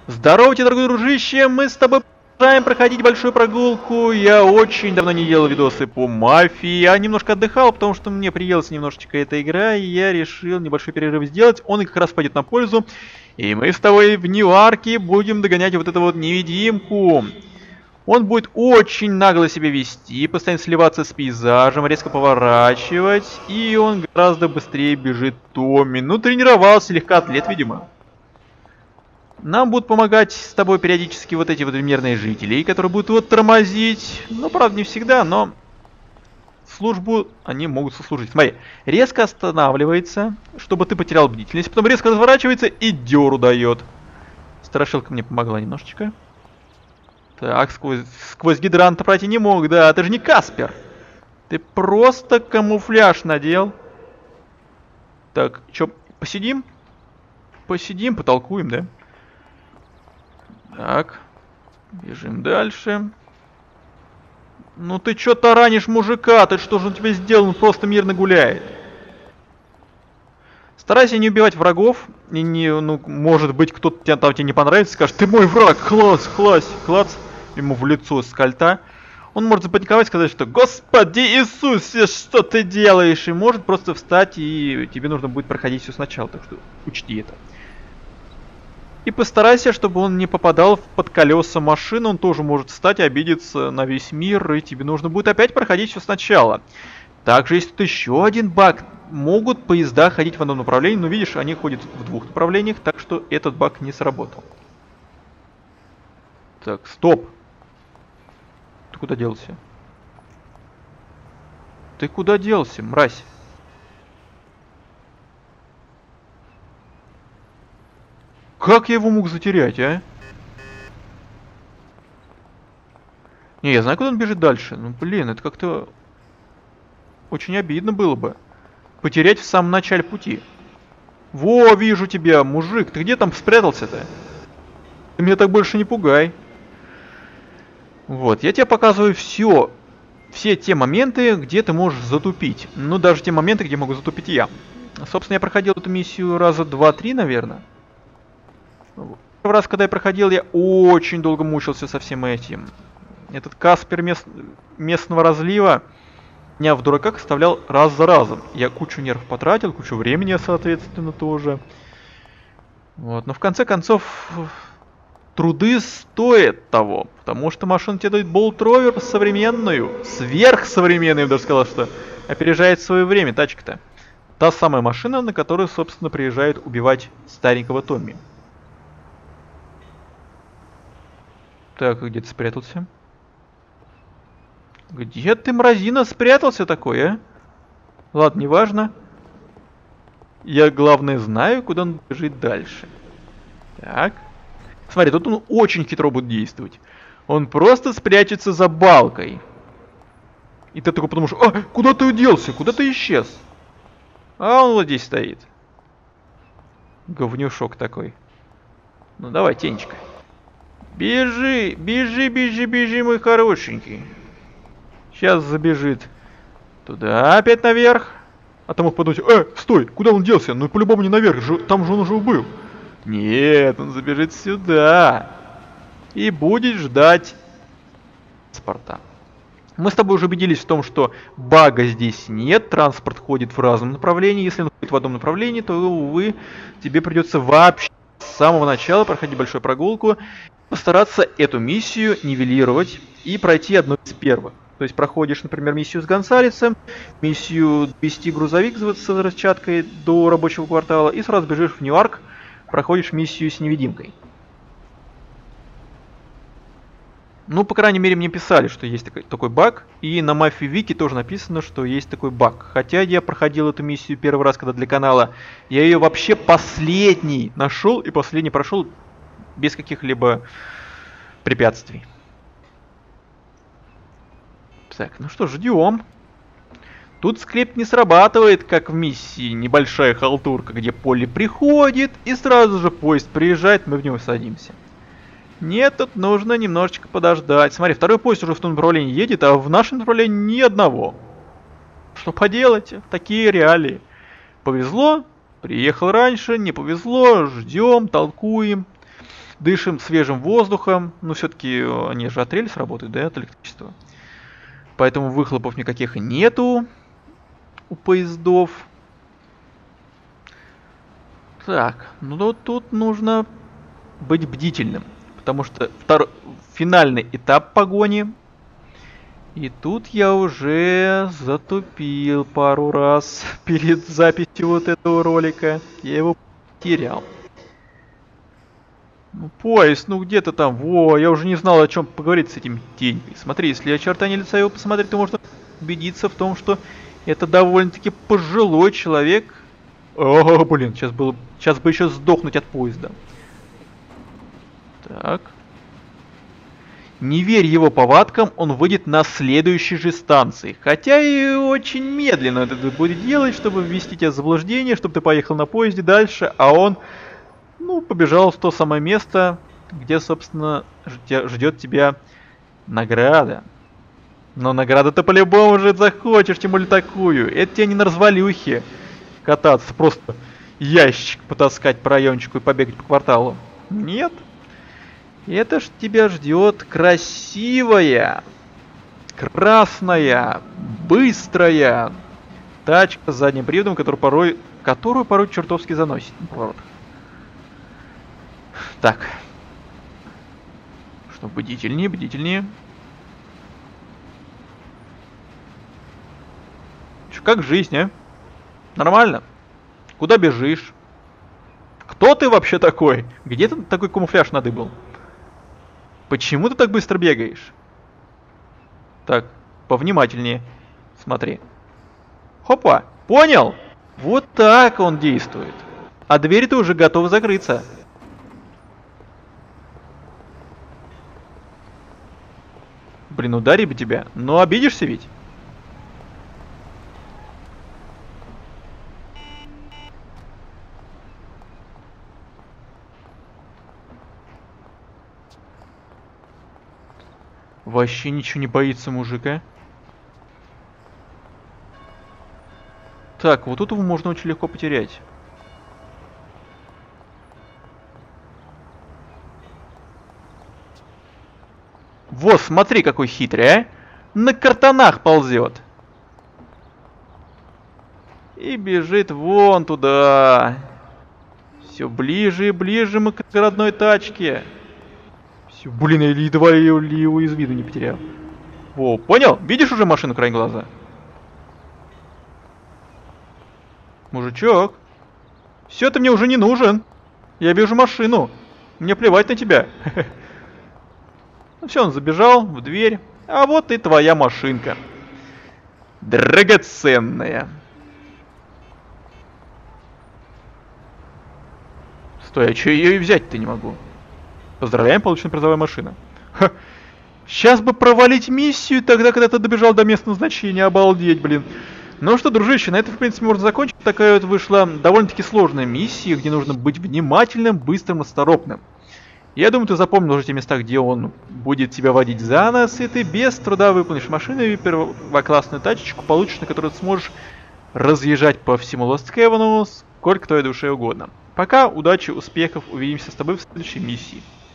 Здорово, дорогой дружище, мы с тобой продолжаем проходить большую прогулку. Я очень давно не делал видосы по мафии, я немножко отдыхал, потому что мне приелась немножечко эта игра, и я решил небольшой перерыв сделать, он как раз пойдет на пользу. И мы с тобой в Ньюарке будем догонять вот эту вот невидимку. Он будет очень нагло себя вести, постоянно сливаться с пейзажем, резко поворачивать, и он гораздо быстрее бежит Томми. Ну, тренировался, легкоатлет, видимо. Нам будут помогать с тобой периодически вот эти вот мирные жители, которые будут его тормозить. Ну, правда, не всегда, но службу они могут сослужить. Смотри, резко останавливается, чтобы ты потерял бдительность, потом резко разворачивается и дёру дает. Страшилка мне помогла немножечко. Так, сквозь гидранта пройти не мог, да, ты же не Каспер. Ты просто камуфляж надел. Так, чё, посидим? Посидим, потолкуем, да? Так, бежим дальше. Ну ты чё таранишь мужика? Ты что же он тебе сделал? Он просто мирно гуляет. Старайся не убивать врагов. И не, ну, может быть, кто-то тебе не понравится, скажет, ты мой враг, клац, ему в лицо с кольта. Он может запаниковать, сказать, что Господи Иисусе, что ты делаешь? И может просто встать, и тебе нужно будет проходить все сначала, так что учти это. И постарайся, чтобы он не попадал под колеса машины, он тоже может встать, обидеться на весь мир, и тебе нужно будет опять проходить все сначала. Также есть тут еще один баг. Могут поезда ходить в одном направлении, но видишь, они ходят в двух направлениях, так что этот баг не сработал. Так, стоп. Ты куда делся? Ты куда делся, мразь? Как я его мог затерять, а? Не, я знаю, куда он бежит дальше. Ну, блин, это как-то очень обидно было бы. Потерять в самом начале пути. Во, вижу тебя, мужик. Ты где там спрятался-то? Ты меня так больше не пугай. Вот, я тебе показываю все те моменты, где ты можешь затупить. Ну, даже те моменты, где могу затупить я. Собственно, я проходил эту миссию раза 2-3, наверное. Первый раз, когда я проходил, я очень долго мучился со всем этим. Этот Каспер местного разлива меня в дураках оставлял раз за разом. Я кучу нервов потратил, кучу времени, соответственно, тоже. Вот, но в конце концов, труды стоят того. Потому что машина тебе дает болт-ровер современную, сверхсовременную, я бы даже сказал, что опережает свое время, тачка-то. Та самая машина, на которую, собственно, приезжают убивать старенького Томми. Так, где ты спрятался? Где ты, мразина, спрятался такой, а? Ладно, неважно. Я, главное, знаю, куда он бежит дальше. Так. Смотри, тут он очень хитро будет действовать. Он просто спрячется за балкой. И ты такой подумаешь, а, куда ты уделся? Куда ты исчез? А он вот здесь стоит. Говнюшок такой. Ну давай, Тенечка. Бежи, бежи, мой хорошенький. Сейчас забежит туда, опять наверх. А там мог подумать, стой, куда он делся? Ну по-любому не наверх, там же он уже был. Нет, он забежит сюда. И будет ждать транспорта. Мы с тобой уже убедились в том, что бага здесь нет. Транспорт ходит в разном направлении. Если он ходит в одном направлении, то, увы, тебе придется вообще с самого начала проходить большую прогулку. Постараться эту миссию нивелировать и пройти одну из первых. То есть проходишь, например, миссию с Гонсалесом, миссию вести грузовик с распечаткой до рабочего квартала, и сразу бежишь в Ньюарк, проходишь миссию с невидимкой. Ну, по крайней мере, мне писали, что есть такой баг, и на Мафии Вики тоже написано, что есть такой баг. Хотя я проходил эту миссию первый раз, когда для канала, я ее вообще последний нашел и последний прошел без каких-либо препятствий. Так, ну что, ждем. Тут скрипт не срабатывает, как в миссии «Небольшая халтурка», где Полли приходит, и сразу же поезд приезжает, мы в него садимся. Нет, тут нужно немножечко подождать. Смотри, второй поезд уже в том направлении едет, а в нашем направлении ни одного. Что поделать? Такие реалии. Повезло, приехал раньше, не повезло, ждем, толкуем. дышим свежим воздухом. Но все-таки они же от рельс работают, да, от электричества. Поэтому выхлопов никаких нету у поездов. Так, ну тут нужно быть бдительным. Потому что финальный этап погони. И тут я уже затупил пару раз перед записью вот этого ролика. Я его потерял. Ну, поезд, ну где-то там. Во, я уже не знал, о чем поговорить с этим денькой. Смотри, если очертания лица его посмотреть, то можно убедиться в том, что это довольно-таки пожилой человек. О, блин, сейчас бы еще сдохнуть от поезда. Так. Не верь его повадкам, он выйдет на следующей же станции. Хотя и очень медленно это будет делать, чтобы ввести тебя в заблуждение, чтобы ты поехал на поезде дальше, а он, ну, побежал в то самое место, где, собственно, ждет тебя награда. Но награда-то по-любому же захочешь, тем более такую. Это тебе не на развалюхе кататься, просто ящик потаскать по райончику и побегать по кварталу. Нет. Это ж тебя ждет красивая, красная, быстрая тачка с задним приводом, которую порой чертовски заносит на поворотах. Так. Что, бдительнее, бдительнее. Чё, как жизнь, а? Нормально? Куда бежишь? Кто ты вообще такой? Где ты такой камуфляж надыбал? Почему ты так быстро бегаешь? Так, повнимательнее. Смотри. Хопа, понял? Вот так он действует. А двери-то уже готовы закрыться. Блин, удари бы тебя. Но обидишься ведь? Вообще ничего не боится мужика. Так, вот тут его можно очень легко потерять. Вот, смотри, какой хитрый, а! На картонах ползет. И бежит вон туда. Все ближе и ближе мы к родной тачке. Все, блин, я едва его из виду не потерял. Во, понял? Видишь уже машину край глаза? Мужичок. Все, ты мне уже не нужен. Я вижу машину. Мне плевать на тебя. Ну все, он забежал в дверь. А вот и твоя машинка. Драгоценная. Стой, а че ее и взять-то не могу? Поздравляем, получена призовая машина. Ха. Сейчас бы провалить миссию тогда, когда ты добежал до места назначения. Обалдеть, блин. Ну что, дружище, на этом, в принципе, можно закончить. Такая вот вышла довольно-таки сложная миссия, где нужно быть внимательным, быстрым и осторожным. Я думаю, ты запомнил уже те места, где он будет тебя водить за нос, и ты без труда выполнишь машину и первоклассную тачечку получишь, на которой ты сможешь разъезжать по всему Lost Heaven сколько твоей душе угодно. Пока, удачи, успехов, увидимся с тобой в следующей миссии.